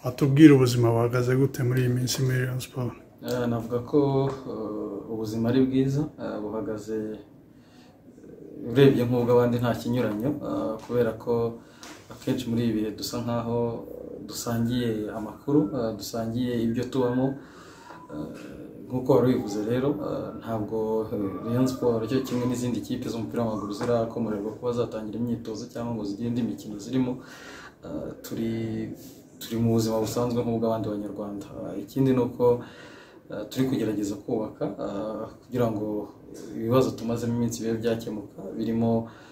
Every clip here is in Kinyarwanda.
atubwira ubuzima buhagaze gute muri iyi minsi muri Rayon Sport. Navuga ko ubuzima ari bwiza buhagaze urebye nk'ubw'abandi nta kinyuranyo kubera ko akenshi muri ibi bihe dusa nkaho dusangiye amakuru dusangiye ibyo tubamo nk'uko wari ubivuze rero ntabwo Rayon Sport cyo kimwe n'izindi kipe z'umupira w'amaguru zirakomorerwa kuba zatangira imyitozo cyangwa ngo zigire indi mikino zirimo turi mu buzima busanzwe nk'ubw'abandi banyarwanda. Ikindi ni uko turi kugerageza kubaka kugira ngo ibibazo tumazemo iminsi bibe byakemuka birimo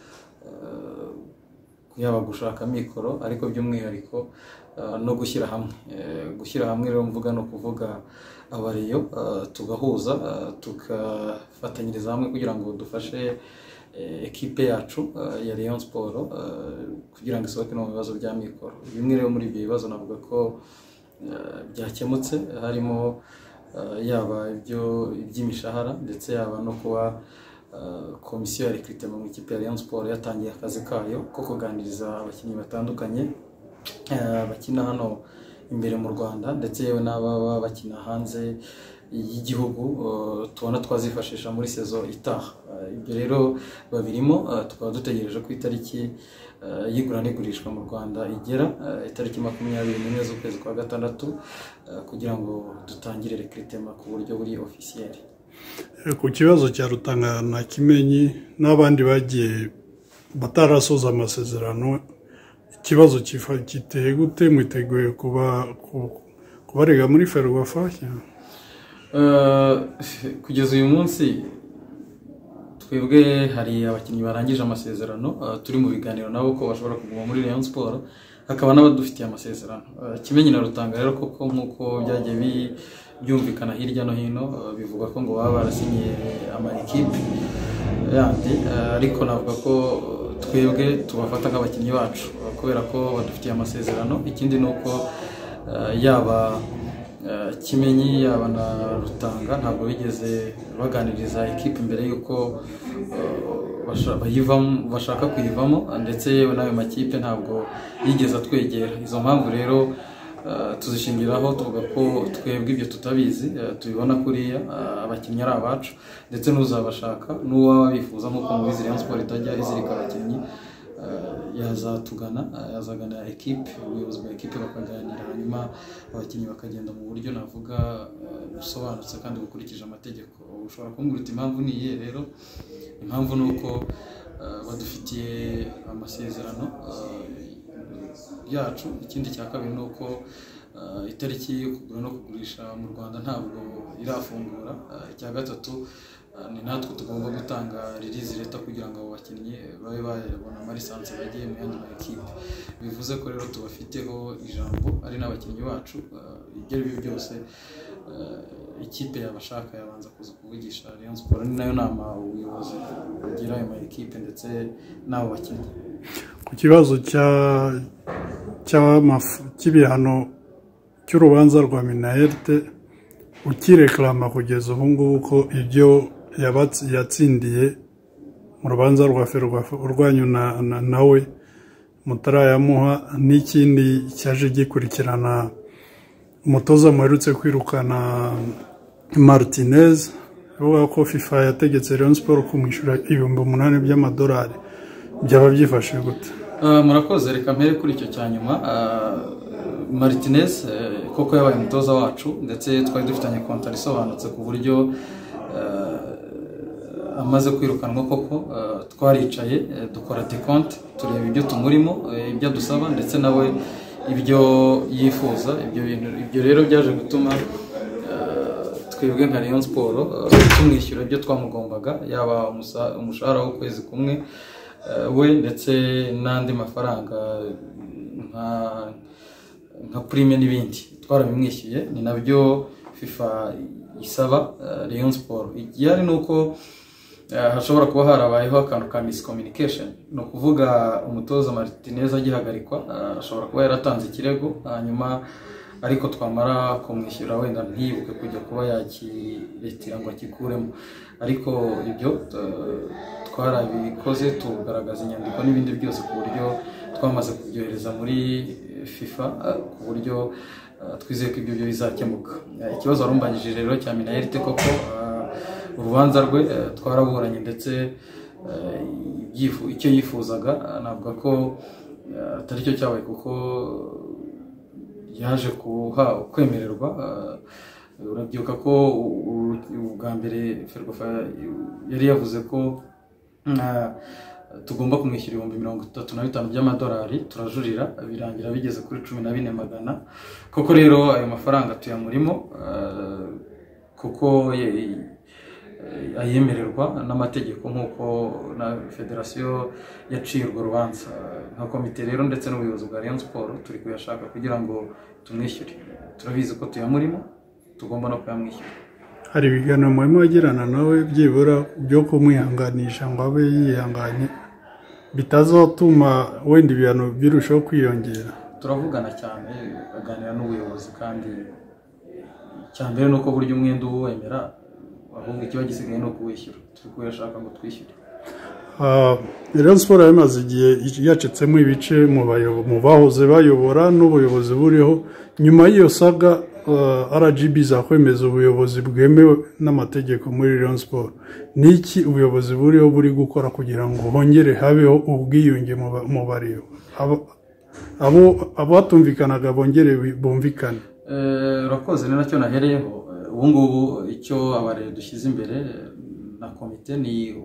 yaba gushaka mikoro ariko by'umwihariko no gushyira hamwe rero mvuga no kuvuga abariyo tugahuza tugafatanyiriza hamwe kugira ngo dufashe ekipe yacu ya Rayon Sport kugira ngo isohoke no mu bibazo bya mikoro. Bimwe rero muri ibyo bibazo navuga ko byakemutse harimo yaba iby'imishahara ndetse yaba no kuba komisiyo ya recruitment mu ikipe ya Rayon Sport yatangiye akazi kayo ko kuganiriza abakinnyi batandukanye bakina hano imbere mu Rwanda ndetse yewe n'ababa bakina hanze y'igihugu tubona twazifashisha muri sezo itaha. Ibyo rero babirimo tukaba dutegereje ku itariki y'igura n'igurishwa mu Rwanda igera itariki 21 z'ukwezi kwa gatandatu kugira ngo dutangire recruitment ku buryo buri officiel. Ku kibazo cya Rutanga na Kimenyi n'abandi bagiye batarasoza amasezerano, ikibazo kiteye gute? Mwiteguye kubarega muri Ferwafa? Kugeza uyu munsi twebwe hari abakinnyi barangije amasezerano turi mu biganiro nabo ko bashobora kuguma muri Rayon Sport, hakaba n'abadufitiye amasezerano. Kimenyi na Rutanga rero koko nk'uko byagiye byumvikana hirya no hino bivuga ko ngo baba barasinyiye ama equipe yandi, ariko navuga ko twebwe tubafata nk'abakinnyi bacu kubera ko badufitiye amasezerano. Ikindi ni uko yaba Kimenyi yaba na Rutanga ntabwo bigeze baganiriza equipe mbere yuko bashaka kuyivamo, ndetse yewe n'ayo makipe ntabwo yigeze atwegera. Izo mpamvu rero tuzishingiraho tuvuga ko twebwe ibyo tutabizi tubibona kuriya abakinnyi ari abacu, ndetse n'uzabashaka n'uwaba bifuza nk'uko mubizi Rayon Sport itajya izirika abakinnyi yazagana equipe, ubuyobozi bwa equipe bakaganira, hanyuma abakinnyi bakagenda mu buryo navuga busobanutse kandi bukurikije amategeko. Ushobora kumbwira uti impamvu ni iyihe? Rero impamvu ni uko badufitiye amasezerano yacu. Ikindi cya kabiri ni uko itariki yo kugura no kugurisha mu Rwanda ntabwo irafungura. Icya gatatu ni natwe tugomba gutanga release leta kugira ngo abo bakinnyi babe babona amalisansi bagiye mu yandi makipe. Bivuze ko rero tubafiteho ijambo ari n'abakinnyi bacu. Ibyo ari byo byose ikipe yabashaka yabanza kuza kuvugisha Rayon Sport, ni nayo nama ubuyobozi bugira ayo makipe ndetse n'abo bakinnyi. Ku kibazo cy'ibihano cy'urubanza rwa Minnaert ukireklama kugeza ubu ngubu ko ibyo yatsindiye mu rubanza rwa Ferwafa urwanyu nawe mutarayamuha, n'ikindi cyaje gikurikirana umutoza muherutse kwirukana Martinez avuga ko FIFA yategetse Rayon Sport kumwishyura $8,000 by'amadolari, byaba byifashe gute? Murakoze, reka mpere kuri icyo cya nyuma. Martinez koko yabaye umutoza wacu, ndetse twari dufitanye kontara isobanutse ku buryo amaze kwirukanwa koko twaricaye dukora dekonte tureba ibyo tumurimo, ibyo dusaba ndetse nawe ibyo yifuza. Ibyo rero byaje gutuma twebwe nka Rayon Sport tumwishyura ibyo twamugombaga, yaba umushahara w'ukwezi kumwe we ndetse n'andi mafaranga nka prime n'ibindi twarabimwishyuye. Ni nabyo FIFA isaba Rayon Sport. Igihari ni uko hashobora kuba harabayeho akantu ka miscommunication, ni ukuvuga umutoza Martinez agihagarikwa ashobora kuba yaratanze ikirego, hanyuma ariko twamara kumwishyura wenda ntiyibuke kujya kuba yakiretira ngo akikuremo. Ariko ibyo twarabikoze tugaragaza inyandiko n'ibindi byose ku buryo twamaze kubyohereza muri FIFA ku buryo twizeye ko ibyo bizakemuka. Ikibazo warumbagije rero cya Minnaert koko urubanza rwe twaraburanye ndetse icyo yifuzaga navuga ko atari cyo cyabaye kuko yaje kwemererwa. Urabyibuka ko ubwa mbere Ferwafa yari yavuze ko tugomba kumwishyura ibihumbi 35 by'amadolari, turajurira birangira bigeze kuri 14,400. Koko rero ayo mafaranga tuyamurimo kuko ayemererwa n'amategeko nk'uko na federasiyo yaciye urwo rubanza. Nka komite rero ndetse n'ubuyobozi bwa Rayon Sport turi kuyashaka kugira ngo tumwishyure. Turabizi ko tuyamurimo, tugomba no kuyamwishyura. Hari ibiganiro murimo wagirana nawe byibura byo kumwihanganisha ngo abe yihanganye bitazatuma wenda ibihano birushaho kwiyongera? Turavugana cyane, baganira n'ubuyobozi, kandi cyambere nuko buryo umwenda uwemera, ahubwo ikiba gisigaye no kuwishyura. Turi kuyashaka ngo twishyure. Rayon Sport yamaze igihe yacitsemo ibice mu bahoze bayobora n'ubuyobozi buriho. Nyuma y'iyo saga RGB zakwemeza ubuyobozi bwemewe n'amategeko muri Rayon Sport, niki ubuyobozi buriho buri gukora kugira ngo hongere habeho ubwiyunge mu bariyo, abo batumvikanaga bongere bumvikane? Urakoze, ni nacyo nahereyeho. Ubu ngubu icyo abariyo dushyize imbere na komite ni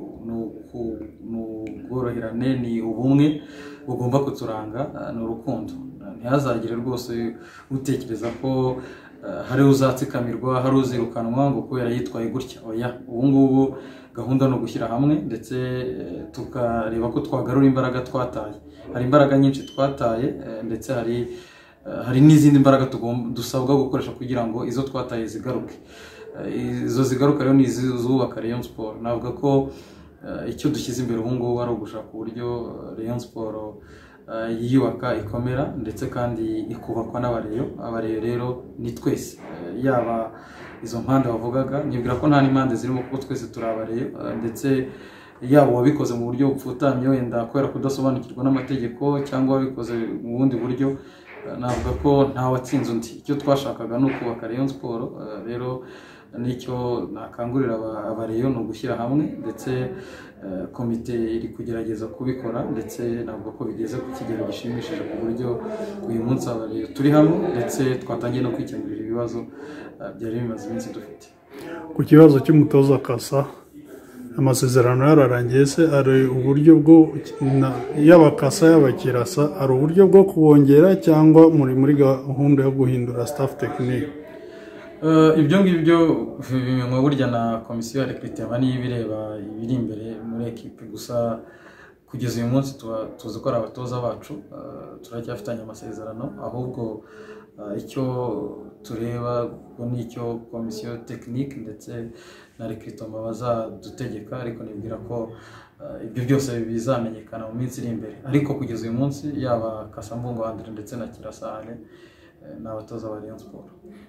ubworoherane, ni ubumwe bugomba kuturanga, ni urukundo. Ntihazagire rwose utekereza ko hari uzatsikamirwa, hari uzirukanwa ngo kubera yitwaye gutya. Oya, ubu ngubu gahunda no gushyira hamwe ndetse tukareba ko twagarura imbaraga twataye. Hari imbaraga nyinshi twataye ndetse hari n'izindi mbaraga dusabwa gukoresha kugira ngo izo twataye zigaruke. Izo zigaruka rero ni izubaka Rayon Sport. Navuga ko icyo dushyize imbere ubu ngubu ari ugushaka uburyo Rayon Sport yiyubaka, ikomera ndetse kandi ikubakwa n'abareyo. Abareyo rero ni twese, yaba izo mpande bavugaga, nibwira ko nta n'impande zirimo kuko twese turi abareyo, ndetse yaba wabikoze mu buryo bupfutamye wenda kubera kudasobanukirwa n'amategeko cyangwa wabikoze mu bundi buryo, navuga ko nta watsinze undi. Icyo twashakaga ni ukubaka Rayon Sport. Rero nicyo nakangurira abareyo, ni ugushyira hamwe, ndetse komite iri kugerageza kubikora, ndetse navuga ko bigeze ku kigero gishimishije ku buryo uyu munsi abareyo turi hamwe ndetse twatangiye no kwikemurira ibibazo byari bimaze iminsi dufite. Ku kibazo cy'umutoza Kasa, amasezerano yararangiye, se ari uburyo bwo yaba Kasa yaba Kirasa, ari uburyo bwo kubongera cyangwa muri gahunda yo guhindura staff technique? Ibyo ngibyo bimenywa burya na komisiyo ya recruitment niyo ibireba ibiri imbere muri equipe. Gusa kugeza uyu munsi tuzi ko ari abatoza bacu, turacyafitanye amasezerano, ahubwo icyo tureba ni icyo komisiyo technique ndetse na recruitment bazadutegeka, ariko nibwira ko ibyo byose bizamenyekana mu minsi iri imbere. Ariko kugeza uyu munsi yaba Kasambungo Andre ndetse na Kirasane n'abatoza ba Rayon Sport.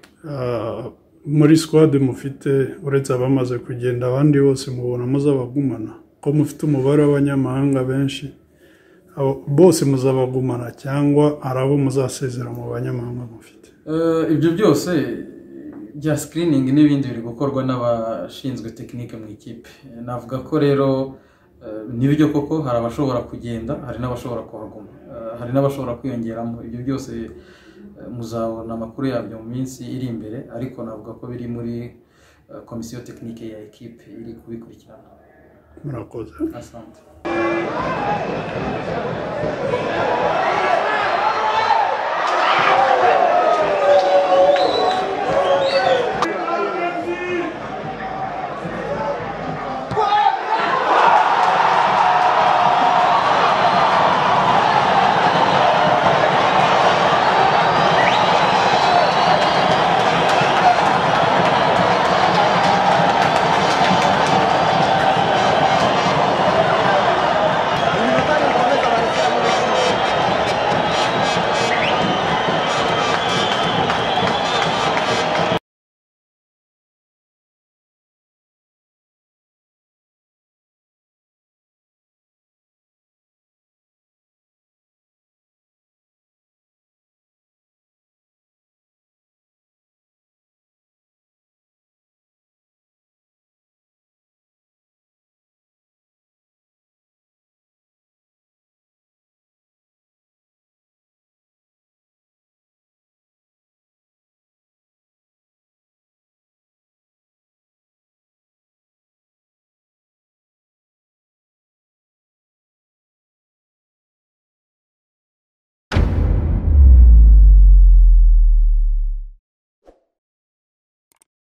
Muri squad mufite uretse abamaze kugenda, abandi bose mubona muzabagumana? Ko mufite umubare w'abanyamahanga benshi, bose muzabagumana cyangwa arabo muzasezera mu banyamahanga mufite? Ibyo byose bya screening n'ibindi biri gukorwa n'abashinzwe technique mu ikipe. Navuga ko rero nibyo koko hari abashobora kugenda, hari n'abashobora kuhaguma, hari n'abashobora kwiyongeramo. Ibyo byose muzabona amakuru yabyo mu minsi iri imbere, ariko navuga ko biri muri komisiyo technique ya equipe iri kubikurikirana. Murakoze. Asante.